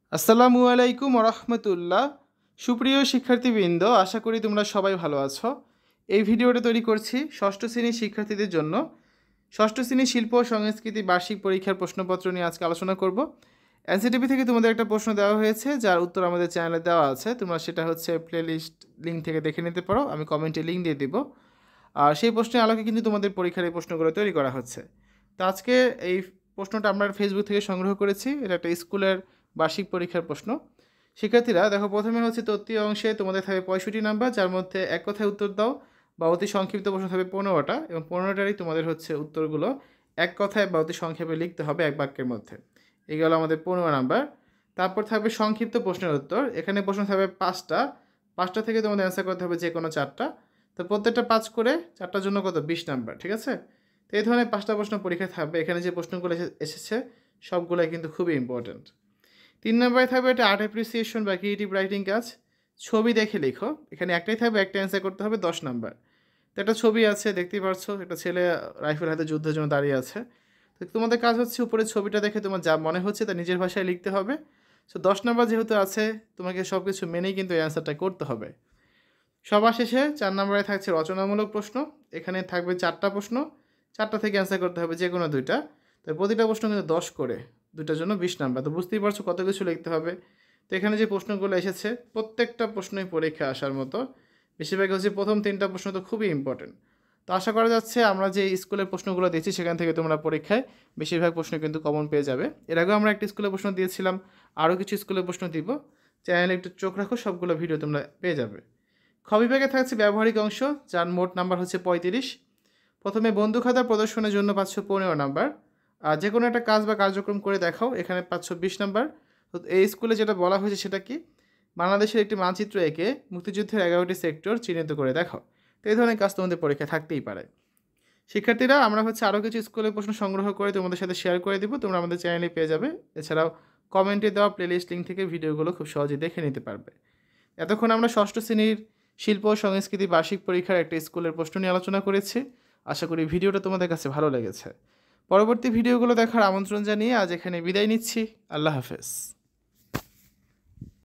আসসালামু আলাইকুম ওরহমতুল্লাহ। সুপ্রিয় শিক্ষার্থীবৃন্দ, আশা করি তোমরা সবাই ভালো আছো। এই ভিডিওটা তৈরি করছি ষষ্ঠ শ্রেণীর শিক্ষার্থীদের জন্য। ষষ্ঠ শ্রেণীর শিল্প ও সংস্কৃতি বার্ষিক পরীক্ষার প্রশ্নপত্র নিয়ে আজকে আলোচনা করব। এনসিটিভি থেকে তোমাদের একটা প্রশ্ন দেওয়া হয়েছে, যার উত্তর আমাদের চ্যানেলে দেওয়া আছে। তোমরা সেটা হচ্ছে প্লেলিস্ট লিঙ্ক থেকে দেখে নিতে পারো, আমি কমেন্টে লিঙ্ক দিয়ে দিব। আর সেই প্রশ্নের আলোকে কিন্তু তোমাদের পরীক্ষার এই প্রশ্নগুলো তৈরি করা হচ্ছে। তো আজকে এই প্রশ্নটা আমরা ফেসবুক থেকে সংগ্রহ করেছি। এটা একটা স্কুলের বার্ষিক পরীক্ষার প্রশ্ন। শিক্ষার্থীরা দেখো, প্রথমে হচ্ছে তত্ত্বীয় অংশে তোমাদের থাকবে 65 নাম্বার, যার মধ্যে এক কথায় উত্তর দাও বা অতি সংক্ষিপ্ত প্রশ্ন থাকবে 15টা, এবং 15টারই তোমাদের হচ্ছে উত্তরগুলো এক কথায় বা অতি সংক্ষেপে লিখতে হবে এক বাক্যের মধ্যে। এগুলো আমাদের 15 নাম্বার। তারপর থাকবে সংক্ষিপ্ত প্রশ্নের উত্তর। এখানে প্রশ্ন থাকবে 5টা থেকে তোমাদের অ্যান্সার করতে হবে যে কোনো 4টা। তো প্রত্যেকটা 5 করে 4টার জন্য কত, 20 নাম্বার, ঠিক আছে? তো এই ধরনের 5টা প্রশ্ন পরীক্ষায় থাকবে। এখানে যে প্রশ্নগুলো এসেছে সবগুলোই কিন্তু খুবই ইম্পর্ট্যান্ট। 3 নম্বরে থাকবে এটা আর্ট অ্যাপ্রিসিয়েশন বা ক্রিয়েটিভ রাইটিং কাজ। ছবি দেখে লেখো। এখানে একটাই থাকবে, একটা অ্যান্সার করতে হবে 10 নাম্বার। তো একটা ছবি আছে, দেখতেই পারছো, একটা ছেলে রাইফেল হাতে যুদ্ধের জন্য দাঁড়িয়ে আছে। তো তোমাদের কাজ হচ্ছে উপরে ছবিটা দেখে তোমার যা মনে হচ্ছে তা নিজের ভাষায় লিখতে হবে। সো 10 নাম্বার যেহেতু আছে, তোমাকে সব কিছু মেনেই কিন্তু এই অ্যান্সারটা করতে হবে। সবার শেষে 4 নম্বরে থাকছে রচনামূলক প্রশ্ন। এখানে থাকবে 4টা প্রশ্ন, 4টা থেকে অ্যান্সার করতে হবে যে কোনো 2টা। তো প্রতিটা প্রশ্ন কিন্তু 10 করে, 2টার জন্য 20 নাম্বার। তো বুঝতেই পারছো কত কিছু লিখতে হবে। তো এখানে যে প্রশ্নগুলো এসেছে প্রত্যেকটা প্রশ্নই পরীক্ষা আসার মতো। বেশিরভাগ হচ্ছে প্রথম 3টা প্রশ্ন তো খুবই ইম্পর্টেন্ট। তো আশা করা যাচ্ছে আমরা যে স্কুলের প্রশ্নগুলো দিচ্ছি সেখান থেকে তোমরা পরীক্ষায় বেশিরভাগ প্রশ্ন কিন্তু কমন পেয়ে যাবে। এর আগেও আমরা একটা স্কুলের প্রশ্ন দিয়েছিলাম, আরও কিছু স্কুলের প্রশ্ন দিব। চ্যানেলে একটু চোখ রাখো, সবগুলো ভিডিও তোমরা পেয়ে যাবে। খ বিভাগে থাকছে ব্যবহারিক অংশ, যার মোট নাম্বার হচ্ছে 35। প্রথমে বন্ধু খাতা প্রদর্শনের জন্য পাচ্ছ 15 নাম্বার। আর যে কোনো একটা কাজ বা কার্যক্রম করে দেখাও, এখানে পাচ্ছ 20 নাম্বার। তো এই স্কুলে যেটা বলা হয়েছে সেটা কি, বাংলাদেশের একটি মানচিত্র এঁকে মুক্তিযুদ্ধের 11টি সেক্টর চিহ্নিত করে দেখাও। তো এই ধরনের কাজ তোমাদের পরীক্ষায় থাকতেই পারে। শিক্ষার্থীরা, আমরা হচ্ছে আরও কিছু স্কুলের প্রশ্ন সংগ্রহ করে তোমাদের সাথে শেয়ার করে দিব, তোমরা আমাদের চ্যানেলে পেয়ে যাবে। এছাড়াও কমেন্টে দেওয়া প্লেলিস্ট লিঙ্ক থেকে ভিডিওগুলো খুব সহজেই দেখে নিতে পারবে। এতক্ষণ আমরা ষষ্ঠ শ্রেণীর শিল্প ও সংস্কৃতি বার্ষিক পরীক্ষার একটা স্কুলের প্রশ্ন নিয়ে আলোচনা করেছি। আশা করি ভিডিওটা তোমাদের কাছে ভালো লেগেছে। পরবর্তী ভিডিওগুলো দেখার আমন্ত্রণ জানিয়ে আজ এখানে বিদায় নিচ্ছি। আল্লাহ হাফেজ।